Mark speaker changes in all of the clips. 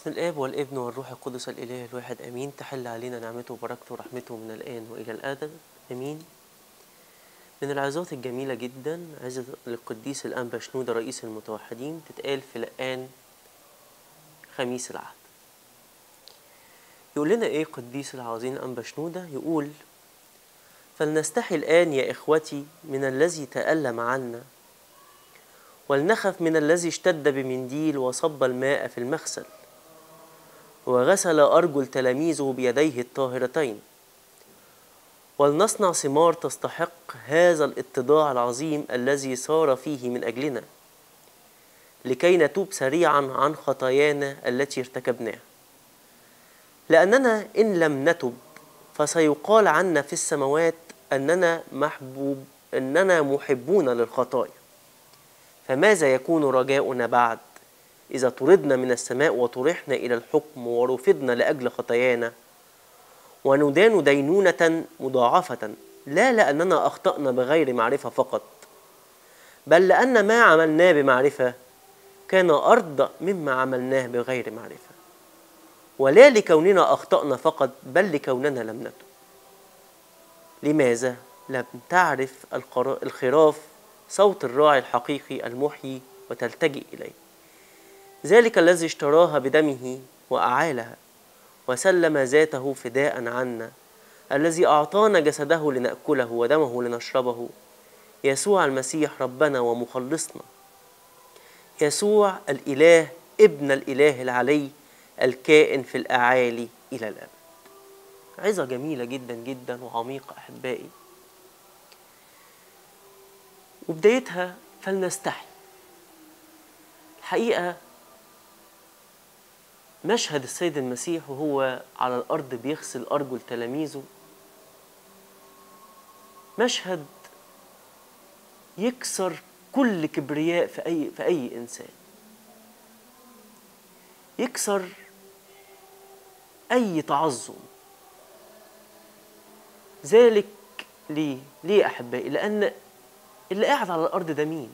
Speaker 1: باسم الآب والابن والروح القدس الإله الواحد آمين. تحل علينا نعمته وبركته ورحمته من الآن وإلى الأبد آمين. من العظات الجميلة جدا عظة للقديس الأنبا شنودة رئيس المتوحدين تتقال في لقان خميس العهد. يقول لنا إيه قديس العظيم الأنبا شنودة؟ يقول: فلنستحي الآن يا إخوتي من الذي تألم عنا، ولنخف من الذي اشتد بمنديل وصب الماء في المغسل وغسل أرجل تلاميذه بيديه الطاهرتين، ولنصنع ثمار تستحق هذا الاتضاع العظيم الذي صار فيه من أجلنا، لكي نتوب سريعا عن خطايانا التي ارتكبناها، لأننا إن لم نتب فسيقال عنا في السماوات أننا محبون للخطايا. فماذا يكون رجاؤنا بعد إذا طردنا من السماء وطرحنا إلى الحكم ورفضنا لأجل خطايانا وندان دينونة مضاعفة، لا لأننا أخطأنا بغير معرفة فقط، بل لأن ما عملناه بمعرفة كان أرضى مما عملناه بغير معرفة، ولا لكوننا أخطأنا فقط بل لكوننا لم نتب. لماذا؟ لم تعرف الخراف صوت الراعي الحقيقي المحيي وتلتجئ إليه، ذلك الذي اشتراها بدمه وأعالها وسلم ذاته فداء عنا، الذي أعطانا جسده لنأكله ودمه لنشربه، يسوع المسيح ربنا ومخلصنا، يسوع الإله ابن الإله العلي الكائن في الأعالي إلى الأبد. عظة جميلة جدا جدا وعميقة أحبائي، وبدايتها فلنستحي. الحقيقة مشهد السيد المسيح وهو على الأرض بيغسل أرجل تلاميذه مشهد يكسر كل كبرياء في أي إنسان، يكسر أي تعظم. ذلك ليه أحبائي؟ لأن اللي قاعد على الأرض ده مين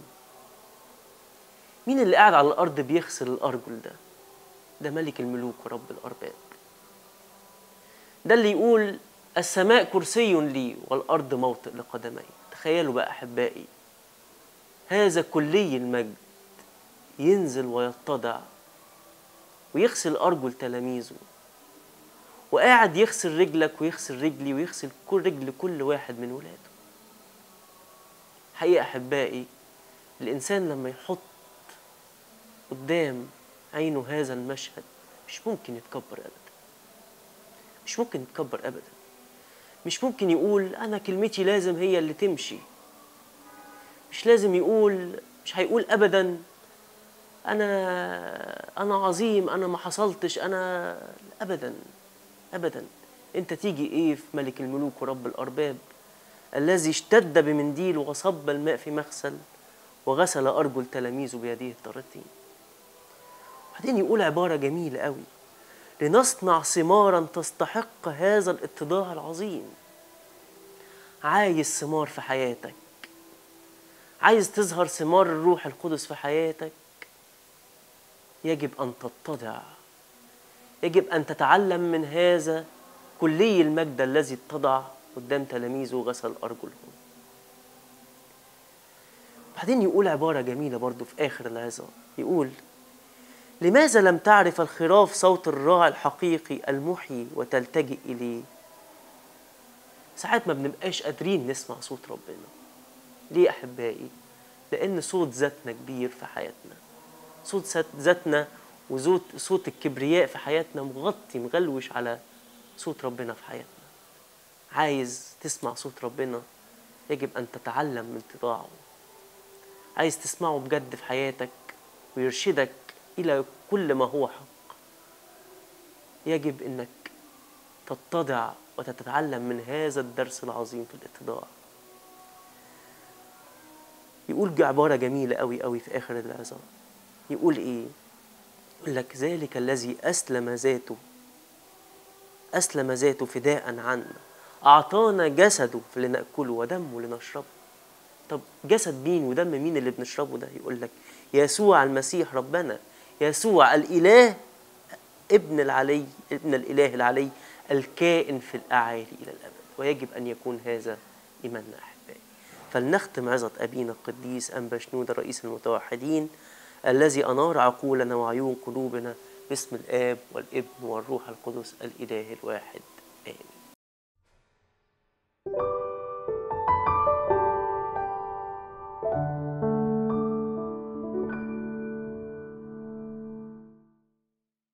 Speaker 1: اللي قاعد على الأرض بيغسل الأرجل ده؟ ده ملك الملوك ورب الأرباب. ده اللي يقول: السماء كرسي لي والأرض موطئ لقدمي. تخيلوا بقى أحبائي، هذا كلي المجد ينزل ويتضع ويغسل أرجل تلاميذه، وقاعد يغسل رجلك ويغسل رجلي ويغسل كل رجل كل واحد من ولاده. حقيقة أحبائي، الإنسان لما يحط قدام عينه هذا المشهد مش ممكن يتكبر أبدا، مش ممكن يتكبر أبدا، مش ممكن يقول أنا كلمتي لازم هي اللي تمشي، مش لازم يقول، مش هيقول أبدا أنا عظيم، أنا ما حصلتش، أنا أبدا أبدا. أنت تيجي إيه في ملك الملوك ورب الأرباب الذي اشتد بمنديل وصب الماء في مغسل وغسل أرجل تلاميذه بيديه الطاهرتين. بعدين يقول عبارة جميلة قوي: لنصنع ثمارا تستحق هذا الاتضاع العظيم. عايز ثمار في حياتك، عايز تظهر ثمار الروح القدس في حياتك، يجب أن تتضع، يجب أن تتعلم من هذا كلي المجد الذي اتضع قدام تلاميذه وغسل أرجلهم. بعدين يقول عبارة جميلة برضو في آخر العظة، يقول: لماذا لم تعرف الخراف صوت الراعي الحقيقي المحيي وتلتجئ إليه؟ ساعات ما بنبقاش قادرين نسمع صوت ربنا. ليه أحبائي؟ لأن صوت ذاتنا كبير في حياتنا، صوت ذاتنا وصوت الكبرياء في حياتنا مغطي مغلوش على صوت ربنا في حياتنا. عايز تسمع صوت ربنا يجب أن تتعلم من اتضاعه. عايز تسمعه بجد في حياتك ويرشدك إلى كل ما هو حق، يجب أنك تتضع وتتعلم من هذا الدرس العظيم في الاتضاع. يقول عبارة جميلة قوي قوي في آخر العظة، يقول إيه؟ يقول لك: ذلك الذي أسلم ذاته فداء عنا، أعطانا جسده لنأكله ودمه لنشربه. طب جسد مين ودم مين اللي بنشربه ده؟ يقول لك: يسوع المسيح ربنا، يسوع الإله ابن العلي، ابن الإله العلي الكائن في الأعالي إلى الأبد. ويجب أن يكون هذا إيماننا أحبائي. فلنختم عظة أبينا القديس أنبا شنودة رئيس المتوحدين الذي أنار عقولنا وعيون قلوبنا باسم الآب والابن والروح القدس الإله الواحد، آمين.